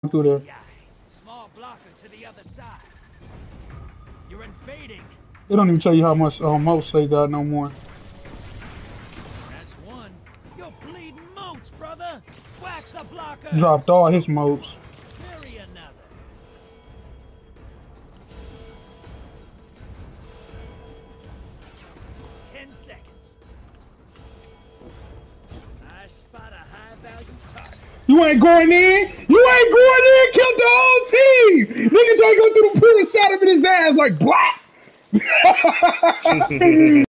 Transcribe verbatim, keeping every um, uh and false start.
through there. Small blocker to the other side. You're invading. They don't even tell you how much uh, motes they got no more. That's one. You're bleeding motes, brother. Whack the blocker. Dropped all his motes. Carry another. Ten seconds. I spot a high value target. You ain't going in. You ain't going in. Killed the whole team. Nigga try to go through the pool and shot him in his ass like black.